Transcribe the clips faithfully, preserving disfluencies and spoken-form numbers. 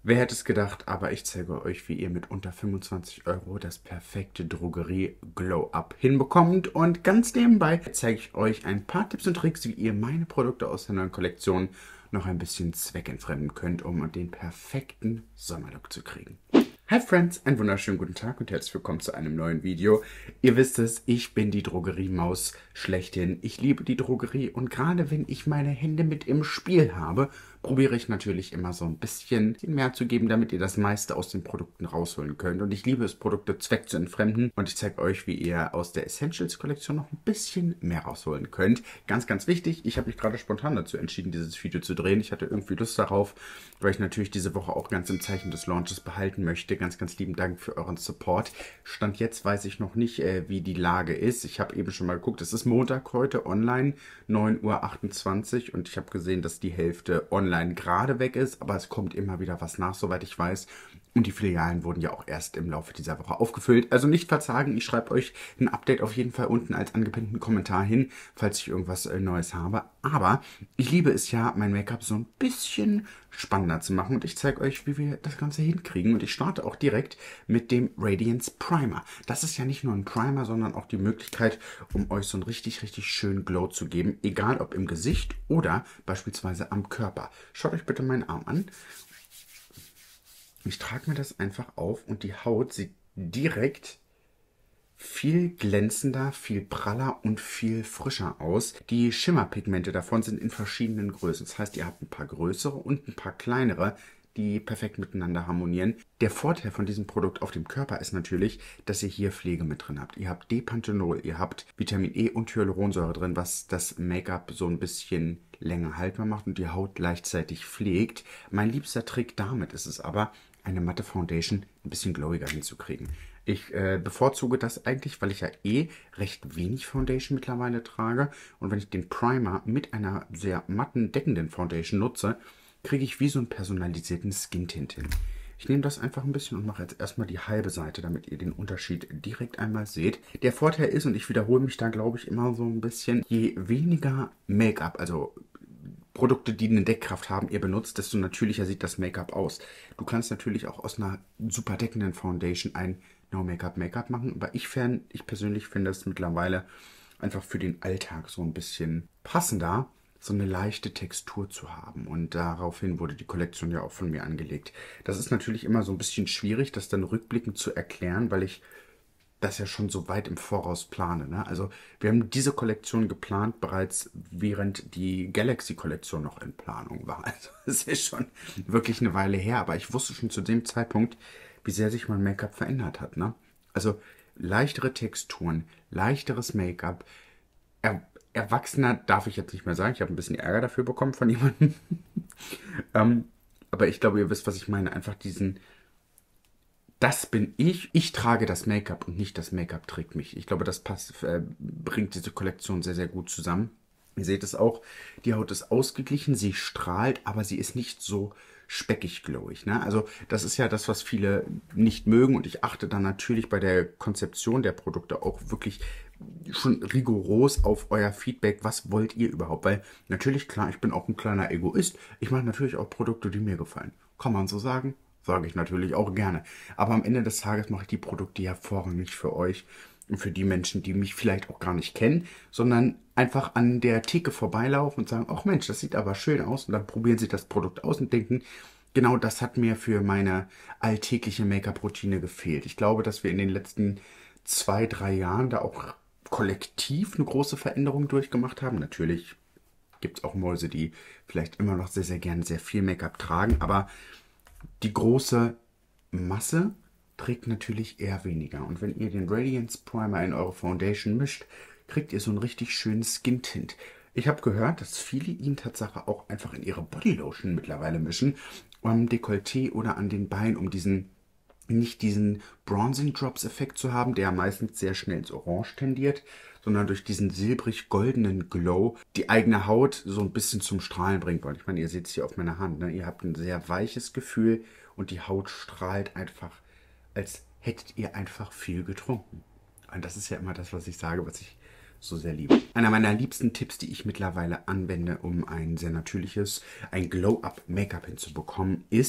Wer hätte es gedacht, aber ich zeige euch, wie ihr mit unter fünfundzwanzig Euro das perfekte Drogerie-Glow-Up hinbekommt. Und ganz nebenbei zeige ich euch ein paar Tipps und Tricks, wie ihr meine Produkte aus der neuen Kollektion noch ein bisschen zweckentfremden könnt, um den perfekten Sommerlook zu kriegen. Hi Friends, einen wunderschönen guten Tag und herzlich willkommen zu einem neuen Video. Ihr wisst es, ich bin die Drogeriemaus schlechthin. Ich liebe die Drogerie und gerade wenn ich meine Hände mit im Spiel habe, probiere ich natürlich immer so ein bisschen mehr zu geben, damit ihr das meiste aus den Produkten rausholen könnt. Und ich liebe es, Produkte zweck zu entfremden. Und ich zeige euch, wie ihr aus der Essentials-Kollektion noch ein bisschen mehr rausholen könnt. Ganz, ganz wichtig, ich habe mich gerade spontan dazu entschieden, dieses Video zu drehen. Ich hatte irgendwie Lust darauf, weil ich natürlich diese Woche auch ganz im Zeichen des Launches behalten möchte. Ganz, ganz lieben Dank für euren Support. Stand jetzt weiß ich noch nicht, äh, wie die Lage ist. Ich habe eben schon mal geguckt, es ist Montag heute online, neun Uhr achtundzwanzig. Und ich habe gesehen, dass die Hälfte online gerade weg ist, aber es kommt immer wieder was nach, soweit ich weiß. Und die Filialen wurden ja auch erst im Laufe dieser Woche aufgefüllt. Also nicht verzagen, ich schreibe euch ein Update auf jeden Fall unten als angepinnten Kommentar hin, falls ich irgendwas Neues habe. Aber ich liebe es ja, mein Make-up so ein bisschen spannender zu machen. Und ich zeige euch, wie wir das Ganze hinkriegen. Und ich starte auch direkt mit dem Radiance Primer. Das ist ja nicht nur ein Primer, sondern auch die Möglichkeit, um euch so einen richtig, richtig schönen Glow zu geben. Egal ob im Gesicht oder beispielsweise am Körper. Schaut euch bitte meinen Arm an. Ich trage mir das einfach auf und die Haut sieht direkt viel glänzender, viel praller und viel frischer aus. Die Schimmerpigmente davon sind in verschiedenen Größen. Das heißt, ihr habt ein paar größere und ein paar kleinere, die perfekt miteinander harmonieren. Der Vorteil von diesem Produkt auf dem Körper ist natürlich, dass ihr hier Pflege mit drin habt. Ihr habt D-Panthenol, ihr habt Vitamin E und Hyaluronsäure drin, was das Make-up so ein bisschen länger haltbar macht und die Haut gleichzeitig pflegt. Mein liebster Trick damit ist es aber, eine matte Foundation ein bisschen glowiger hinzukriegen. Ich äh, bevorzuge das eigentlich, weil ich ja eh recht wenig Foundation mittlerweile trage. Und wenn ich den Primer mit einer sehr matten, deckenden Foundation nutze, kriege ich wie so einen personalisierten Skin-Tint hin. Ich nehme das einfach ein bisschen und mache jetzt erstmal die halbe Seite, damit ihr den Unterschied direkt einmal seht. Der Vorteil ist, und ich wiederhole mich da glaube ich immer so ein bisschen, je weniger Make-up, also Produkte, die eine Deckkraft haben, ihr benutzt, desto natürlicher sieht das Make-up aus. Du kannst natürlich auch aus einer super deckenden Foundation ein No-Make-up-Make-up machen, aber ich, fern, ich persönlich finde es mittlerweile einfach für den Alltag so ein bisschen passender, so eine leichte Textur zu haben. Und daraufhin wurde die Kollektion ja auch von mir angelegt. Das ist natürlich immer so ein bisschen schwierig, das dann rückblickend zu erklären, weil ich das ja schon so weit im Voraus plane. Ne? Also wir haben diese Kollektion geplant, bereits während die Galaxy-Kollektion noch in Planung war. Also es ist schon wirklich eine Weile her, aber ich wusste schon zu dem Zeitpunkt, wie sehr sich mein Make-up verändert hat. Ne? Also leichtere Texturen, leichteres Make-up, er, erwachsener darf ich jetzt nicht mehr sagen. Ich habe ein bisschen Ärger dafür bekommen von jemandem. ähm, aber ich glaube, ihr wisst, was ich meine. Einfach diesen... Das bin ich. Ich trage das Make-up und nicht das Make-up trägt mich. Ich glaube, das passt, äh, bringt diese Kollektion sehr, sehr gut zusammen. Ihr seht es auch, die Haut ist ausgeglichen, sie strahlt, aber sie ist nicht so speckig glowig. Ne? Also das ist ja das, was viele nicht mögen und ich achte dann natürlich bei der Konzeption der Produkte auch wirklich schon rigoros auf euer Feedback. Was wollt ihr überhaupt? Weil natürlich, klar, ich bin auch ein kleiner Egoist. Ich mache natürlich auch Produkte, die mir gefallen. Kann man so sagen? Sage ich natürlich auch gerne. Aber am Ende des Tages mache ich die Produkte ja vorrangig für euch und für die Menschen, die mich vielleicht auch gar nicht kennen, sondern einfach an der Theke vorbeilaufen und sagen, ach Mensch, das sieht aber schön aus. Und dann probieren sie das Produkt aus und denken, genau das hat mir für meine alltägliche Make-up-Routine gefehlt. Ich glaube, dass wir in den letzten zwei, drei Jahren da auch kollektiv eine große Veränderung durchgemacht haben. Natürlich gibt es auch Mäuse, die vielleicht immer noch sehr, sehr gerne sehr viel Make-up tragen, aber die große Masse trägt natürlich eher weniger. Und wenn ihr den Radiance Primer in eure Foundation mischt, kriegt ihr so einen richtig schönen Skin-Tint. Ich habe gehört, dass viele ihn tatsächlich auch einfach in ihre Bodylotion mittlerweile mischen, am Dekolleté oder an den Beinen, um diesen nicht diesen Bronzing Drops Effekt zu haben, der meistens sehr schnell ins Orange tendiert, sondern durch diesen silbrig-goldenen Glow die eigene Haut so ein bisschen zum Strahlen bringt. Weil ich meine, ihr seht es hier auf meiner Hand, ne? Ihr habt ein sehr weiches Gefühl und die Haut strahlt einfach, als hättet ihr einfach viel getrunken. Und das ist ja immer das, was ich sage, was ich so sehr liebe. Einer meiner liebsten Tipps, die ich mittlerweile anwende, um ein sehr natürliches, ein Glow-Up-Make-up hinzubekommen, ist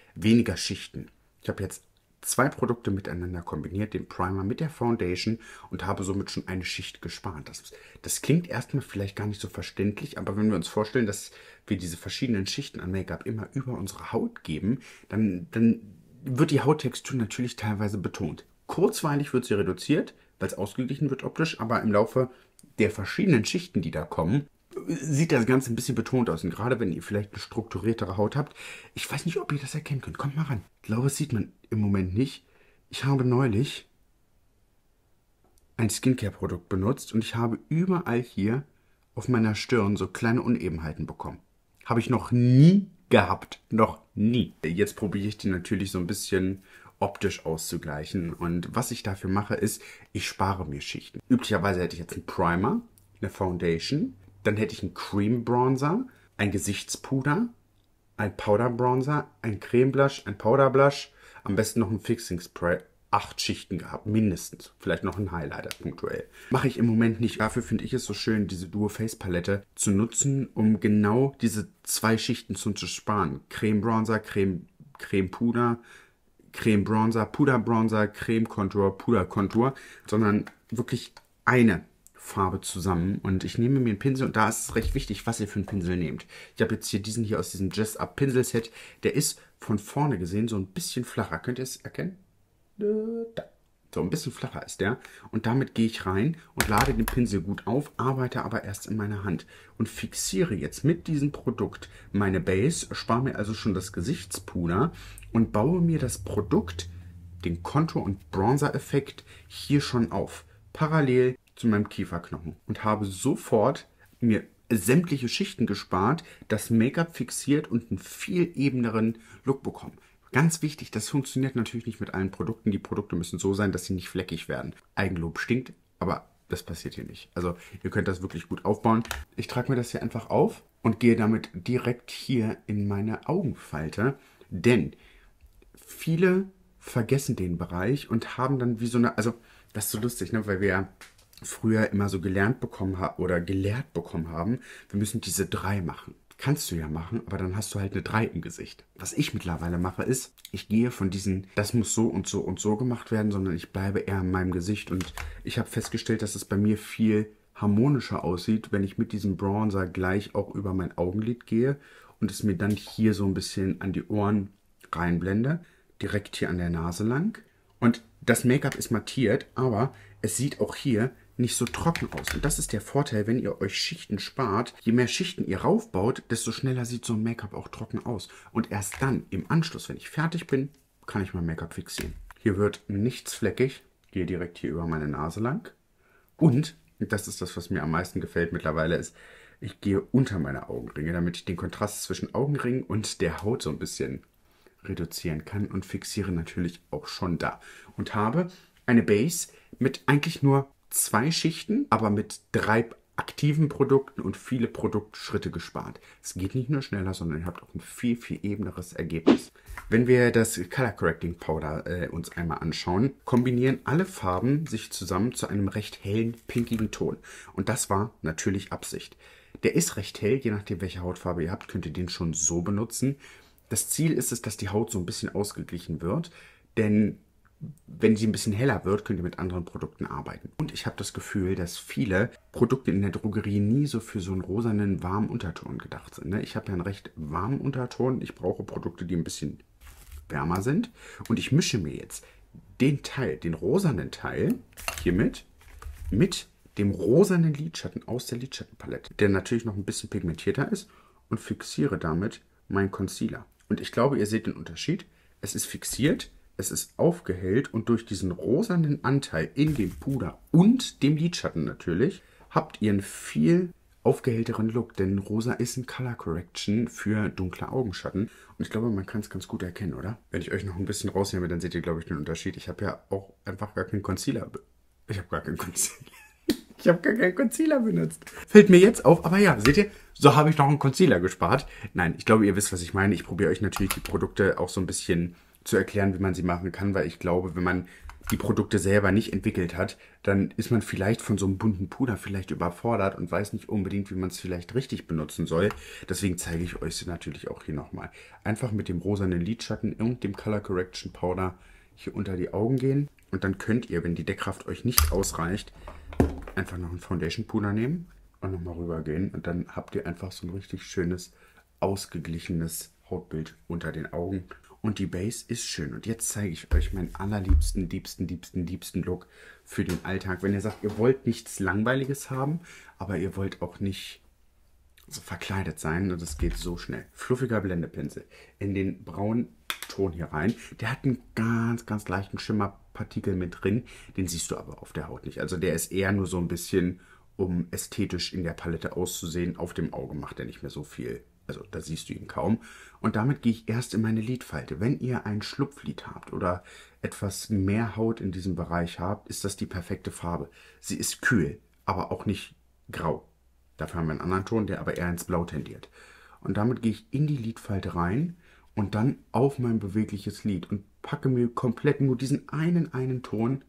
weniger Schichten. Ich habe jetzt zwei Produkte miteinander kombiniert, den Primer mit der Foundation, und habe somit schon eine Schicht gespart. Das, das klingt erstmal vielleicht gar nicht so verständlich, aber wenn wir uns vorstellen, dass wir diese verschiedenen Schichten an Make-up immer über unsere Haut geben, dann, dann wird die Hauttextur natürlich teilweise betont. Kurzweilig wird sie reduziert, weil es ausgeglichen wird optisch, aber im Laufe der verschiedenen Schichten, die da kommen, sieht das Ganze ein bisschen betont aus. Und gerade wenn ihr vielleicht eine strukturiertere Haut habt, ich weiß nicht, ob ihr das erkennen könnt. Kommt mal ran. Ich glaube, das sieht man im Moment nicht. Ich habe neulich ein Skincare-Produkt benutzt und ich habe überall hier auf meiner Stirn so kleine Unebenheiten bekommen. Habe ich noch nie gehabt. Noch nie. Jetzt probiere ich die natürlich so ein bisschen optisch auszugleichen. Und was ich dafür mache, ist, ich spare mir Schichten. Üblicherweise hätte ich jetzt einen Primer, eine Foundation, dann hätte ich einen Cream Bronzer, ein Gesichtspuder, ein Powder Bronzer, ein Creme Blush, ein Powder Blush, am besten noch ein Fixing Spray. Acht Schichten gehabt, mindestens. Vielleicht noch ein Highlighter punktuell. Mache ich im Moment nicht. Dafür finde ich es so schön, diese Duo Face Palette zu nutzen, um genau diese zwei Schichten zu sparen. Creme Bronzer, Creme, Creme Puder, Creme Bronzer, Puder Bronzer, Creme Contour, Puder Contour, sondern wirklich eine Farbe zusammen. Und ich nehme mir einen Pinsel und da ist es recht wichtig, was ihr für einen Pinsel nehmt. Ich habe jetzt hier diesen hier aus diesem Just Up Pinselset. Der ist von vorne gesehen so ein bisschen flacher. Könnt ihr es erkennen? Da. So ein bisschen flacher ist der. Und damit gehe ich rein und lade den Pinsel gut auf, arbeite aber erst in meiner Hand und fixiere jetzt mit diesem Produkt meine Base, spare mir also schon das Gesichtspuder und baue mir das Produkt, den Contour- und Bronzer-Effekt, hier schon auf. Parallel zu meinem Kieferknochen. Und habe sofort mir sämtliche Schichten gespart, das Make-up fixiert und einen viel ebeneren Look bekommen. Ganz wichtig, das funktioniert natürlich nicht mit allen Produkten. Die Produkte müssen so sein, dass sie nicht fleckig werden. Eigenlob stinkt, aber das passiert hier nicht. Also ihr könnt das wirklich gut aufbauen. Ich trage mir das hier einfach auf und gehe damit direkt hier in meine Augenfalte. Denn viele vergessen den Bereich und haben dann wie so eine, also das ist so lustig, ne, weil wir ja früher immer so gelernt bekommen haben oder gelehrt bekommen haben, wir müssen diese drei machen. Kannst du ja machen, aber dann hast du halt eine drei im Gesicht. Was ich mittlerweile mache ist, ich gehe von diesen, das muss so und so und so gemacht werden, sondern ich bleibe eher in meinem Gesicht. Und ich habe festgestellt, dass es bei mir viel harmonischer aussieht, wenn ich mit diesem Bronzer gleich auch über mein Augenlid gehe und es mir dann hier so ein bisschen an die Ohren reinblende, direkt hier an der Nase lang. Und das Make-up ist mattiert, aber es sieht auch hier nicht so trocken aus. Und das ist der Vorteil, wenn ihr euch Schichten spart. Je mehr Schichten ihr raufbaut, desto schneller sieht so ein Make-up auch trocken aus. Und erst dann, im Anschluss, wenn ich fertig bin, kann ich mein Make-up fixieren. Hier wird nichts fleckig. Gehe direkt hier über meine Nase lang. Und, das ist das, was mir am meisten gefällt mittlerweile, ist, ich gehe unter meine Augenringe, damit ich den Kontrast zwischen Augenring und der Haut so ein bisschen reduzieren kann und fixiere natürlich auch schon da. Und habe eine Base mit eigentlich nur zwei Schichten, aber mit drei aktiven Produkten und viele Produktschritte gespart. Es geht nicht nur schneller, sondern ihr habt auch ein viel, viel ebeneres Ergebnis. Wenn wir das Color Correcting Powder äh, uns einmal anschauen, kombinieren alle Farben sich zusammen zu einem recht hellen, pinkigen Ton. Und das war natürlich Absicht. Der ist recht hell, je nachdem welche Hautfarbe ihr habt, könnt ihr den schon so benutzen. Das Ziel ist es, dass die Haut so ein bisschen ausgeglichen wird, denn wenn sie ein bisschen heller wird, könnt ihr mit anderen Produkten arbeiten. Und ich habe das Gefühl, dass viele Produkte in der Drogerie nie so für so einen rosanen, warmen Unterton gedacht sind. Ich habe ja einen recht warmen Unterton. Ich brauche Produkte, die ein bisschen wärmer sind. Und ich mische mir jetzt den Teil, den rosanen Teil, hiermit, mit dem rosanen Lidschatten aus der Lidschattenpalette, der natürlich noch ein bisschen pigmentierter ist, und fixiere damit meinen Concealer. Und ich glaube, ihr seht den Unterschied. Es ist fixiert. Es ist aufgehellt und durch diesen rosanen Anteil in dem Puder und dem Lidschatten natürlich, habt ihr einen viel aufgehellteren Look, denn rosa ist ein Color Correction für dunkle Augenschatten. Und ich glaube, man kann es ganz gut erkennen, oder? Wenn ich euch noch ein bisschen rausnehme, dann seht ihr, glaube ich, den Unterschied. Ich habe ja auch einfach gar keinen Concealer. Ich habe gar keinen Concealer. Ich habe gar keinen Concealer benutzt. Fällt mir jetzt auf, aber ja, seht ihr, so habe ich noch einen Concealer gespart. Nein, ich glaube, ihr wisst, was ich meine. Ich probiere euch natürlich die Produkte auch so ein bisschen zu erklären, wie man sie machen kann, weil ich glaube, wenn man die Produkte selber nicht entwickelt hat, dann ist man vielleicht von so einem bunten Puder vielleicht überfordert und weiß nicht unbedingt, wie man es vielleicht richtig benutzen soll. Deswegen zeige ich euch sie natürlich auch hier nochmal. Einfach mit dem rosanen Lidschatten und dem Color Correction Powder hier unter die Augen gehen. Und dann könnt ihr, wenn die Deckkraft euch nicht ausreicht, einfach noch einen Foundation Puder nehmen und nochmal rübergehen. Und dann habt ihr einfach so ein richtig schönes, ausgeglichenes Hautbild unter den Augen. Und die Base ist schön. Und jetzt zeige ich euch meinen allerliebsten, liebsten, liebsten, liebsten Look für den Alltag. Wenn ihr sagt, ihr wollt nichts Langweiliges haben, aber ihr wollt auch nicht so verkleidet sein. Und das geht so schnell. Fluffiger Blendepinsel in den braunen Ton hier rein. Der hat einen ganz, ganz leichten Schimmerpartikel mit drin. Den siehst du aber auf der Haut nicht. Also der ist eher nur so ein bisschen, um ästhetisch in der Palette auszusehen. Auf dem Auge macht er nicht mehr so viel. Also da siehst du ihn kaum. Und damit gehe ich erst in meine Lidfalte. Wenn ihr ein Schlupflid habt oder etwas mehr Haut in diesem Bereich habt, ist das die perfekte Farbe. Sie ist kühl, aber auch nicht grau. Dafür haben wir einen anderen Ton, der aber eher ins Blau tendiert. Und damit gehe ich in die Lidfalte rein und dann auf mein bewegliches Lid und packe mir komplett nur diesen einen, einen Ton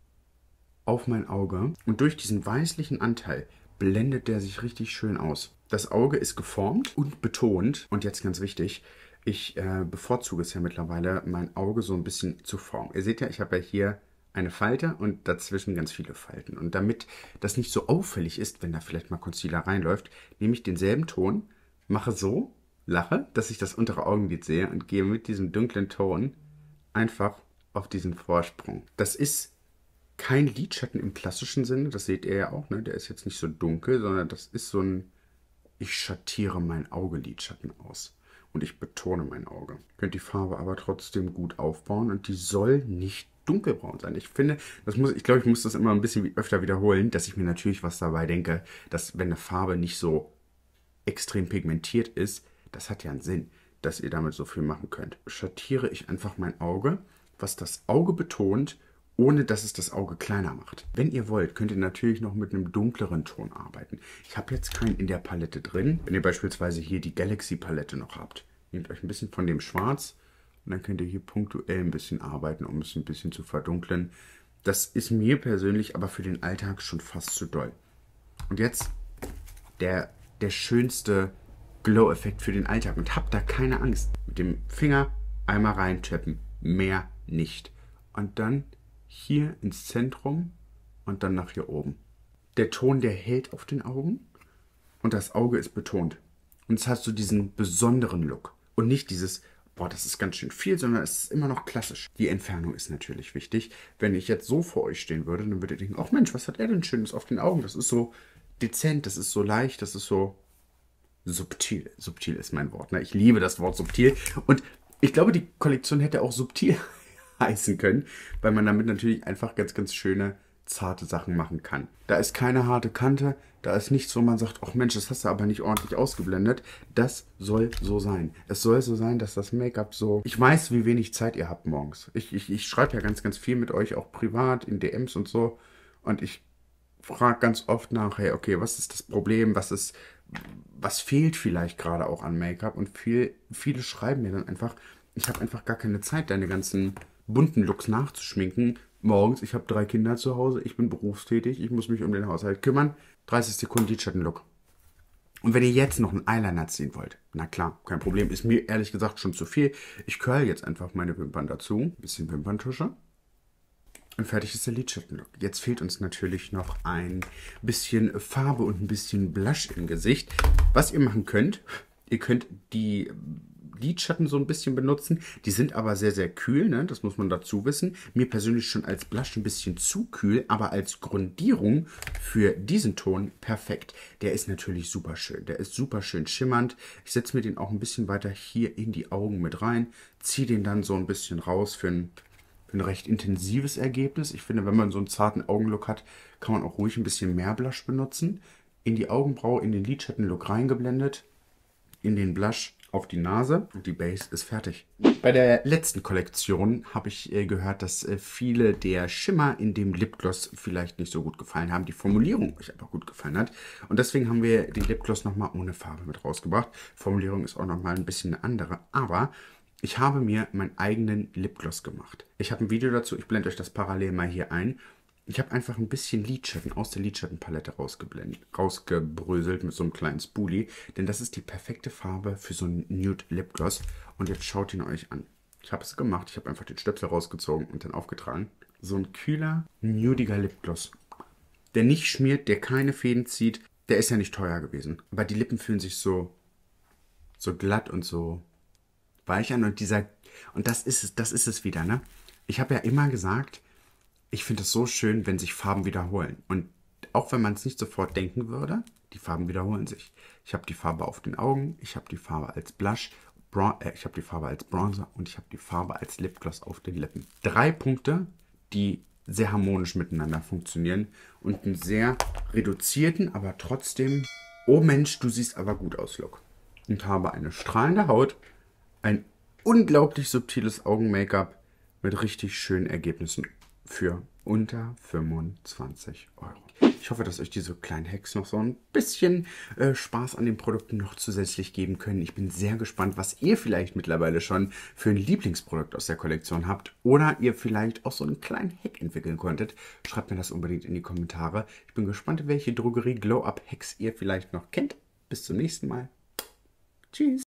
auf mein Auge. Und durch diesen weißlichen Anteil blendet der sich richtig schön aus. Das Auge ist geformt und betont. Und jetzt ganz wichtig, ich äh, bevorzuge es ja mittlerweile, mein Auge so ein bisschen zu formen. Ihr seht ja, ich habe ja hier eine Falte und dazwischen ganz viele Falten. Und damit das nicht so auffällig ist, wenn da vielleicht mal Concealer reinläuft, nehme ich denselben Ton, mache so, lache, dass ich das untere Augenlid sehe und gehe mit diesem dunklen Ton einfach auf diesen Vorsprung. Das ist kein Lidschatten im klassischen Sinne, das seht ihr ja auch, ne? Der ist jetzt nicht so dunkel, sondern das ist so ein, ich schattiere mein Auge-Lidschatten aus und ich betone mein Auge. Ihr könnt die Farbe aber trotzdem gut aufbauen und die soll nicht dunkelbraun sein. Ich finde, das muss, ich glaube, ich muss das immer ein bisschen öfter wiederholen, dass ich mir natürlich was dabei denke, dass wenn eine Farbe nicht so extrem pigmentiert ist, das hat ja einen Sinn, dass ihr damit so viel machen könnt. Schattiere ich einfach mein Auge, was das Auge betont, ohne dass es das Auge kleiner macht. Wenn ihr wollt, könnt ihr natürlich noch mit einem dunkleren Ton arbeiten. Ich habe jetzt keinen in der Palette drin. Wenn ihr beispielsweise hier die Galaxy Palette noch habt, nehmt euch ein bisschen von dem Schwarz und dann könnt ihr hier punktuell ein bisschen arbeiten, um es ein bisschen zu verdunkeln. Das ist mir persönlich aber für den Alltag schon fast zu doll. Und jetzt der, der schönste Glow-Effekt für den Alltag. Und habt da keine Angst. Mit dem Finger einmal reintappen. Mehr nicht. Und dann hier ins Zentrum und dann nach hier oben. Der Ton, der hält auf den Augen und das Auge ist betont. Und jetzt hast du diesen besonderen Look und nicht dieses, boah, das ist ganz schön viel, sondern es ist immer noch klassisch. Die Entfernung ist natürlich wichtig. Wenn ich jetzt so vor euch stehen würde, dann würdet ihr denken, ach Mensch, was hat er denn Schönes auf den Augen? Das ist so dezent, das ist so leicht, das ist so subtil. Subtil ist mein Wort, ne? Ich liebe das Wort subtil und ich glaube, die Kollektion hätte auch subtil heißen können, weil man damit natürlich einfach ganz, ganz schöne, zarte Sachen machen kann. Da ist keine harte Kante, da ist nichts, wo man sagt, ach Mensch, das hast du aber nicht ordentlich ausgeblendet. Das soll so sein. Es soll so sein, dass das Make-up so... Ich weiß, wie wenig Zeit ihr habt morgens. Ich, ich, ich schreibe ja ganz, ganz viel mit euch, auch privat, in D Ms und so. Und ich frage ganz oft nach, hey, okay, was ist das Problem? Was ist... Was fehlt vielleicht gerade auch an Make-up? Und viel, viele schreiben mir dann einfach, ich habe einfach gar keine Zeit, deine ganzen bunten Looks nachzuschminken. Morgens, ich habe drei Kinder zu Hause, ich bin berufstätig, ich muss mich um den Haushalt kümmern. dreißig Sekunden Lidschattenlook. Und wenn ihr jetzt noch einen Eyeliner ziehen wollt, na klar, kein Problem, ist mir ehrlich gesagt schon zu viel. Ich curl jetzt einfach meine Wimpern dazu, ein bisschen Wimperntusche. Und fertig ist der Lidschattenlook. Jetzt fehlt uns natürlich noch ein bisschen Farbe und ein bisschen Blush im Gesicht. Was ihr machen könnt, ihr könnt die Lidschatten so ein bisschen benutzen. Die sind aber sehr, sehr kühl, ne? Das muss man dazu wissen. Mir persönlich schon als Blush ein bisschen zu kühl, aber als Grundierung für diesen Ton perfekt. Der ist natürlich super schön. Der ist super schön schimmernd. Ich setze mir den auch ein bisschen weiter hier in die Augen mit rein, ziehe den dann so ein bisschen raus für ein, für ein recht intensives Ergebnis. Ich finde, wenn man so einen zarten Augenlook hat, kann man auch ruhig ein bisschen mehr Blush benutzen. In die Augenbraue, in den Lidschattenlook reingeblendet, in den Blush auf die Nase und die Base ist fertig. Bei der letzten Kollektion habe ich äh, gehört, dass äh, viele der Schimmer in dem Lipgloss vielleicht nicht so gut gefallen haben. Die Formulierung euch aber gut gefallen hat. Und deswegen haben wir den Lipgloss nochmal ohne Farbe mit rausgebracht. Formulierung ist auch nochmal ein bisschen eine andere. Aber Ich habe mir meinen eigenen Lipgloss gemacht. Ich habe ein Video dazu, ich blende euch das parallel mal hier ein. Ich habe einfach ein bisschen Lidschatten aus der Lidschattenpalette rausgeblendet, rausgebröselt mit so einem kleinen Spoolie. Denn das ist die perfekte Farbe für so einen Nude Lipgloss. Und jetzt schaut ihn euch an. Ich habe es gemacht, ich habe einfach den Stöpsel rausgezogen und dann aufgetragen. So ein kühler, nudiger Lipgloss. Der nicht schmiert, der keine Fäden zieht. Der ist ja nicht teuer gewesen. Aber die Lippen fühlen sich so, so glatt und so weich an. Und dieser, und das ist es, das ist es wieder, ne? Ich habe ja immer gesagt, ich finde es so schön, wenn sich Farben wiederholen. Und auch wenn man es nicht sofort denken würde, die Farben wiederholen sich. Ich habe die Farbe auf den Augen, ich habe die Farbe als Blush, Bron äh, ich habe die Farbe als Bronzer und ich habe die Farbe als Lipgloss auf den Lippen. Drei Punkte, die sehr harmonisch miteinander funktionieren und einen sehr reduzierten, aber trotzdem, oh Mensch, du siehst aber gut aus, Look. Und habe eine strahlende Haut, ein unglaublich subtiles Augen-Make-up mit richtig schönen Ergebnissen für unter fünfundzwanzig Euro. Ich hoffe, dass euch diese kleinen Hacks noch so ein bisschen äh, Spaß an den Produkten noch zusätzlich geben können. Ich bin sehr gespannt, was ihr vielleicht mittlerweile schon für ein Lieblingsprodukt aus der Kollektion habt oder ihr vielleicht auch so einen kleinen Hack entwickeln konntet. Schreibt mir das unbedingt in die Kommentare. Ich bin gespannt, welche Drogerie Glow-Up Hacks ihr vielleicht noch kennt. Bis zum nächsten Mal. Tschüss.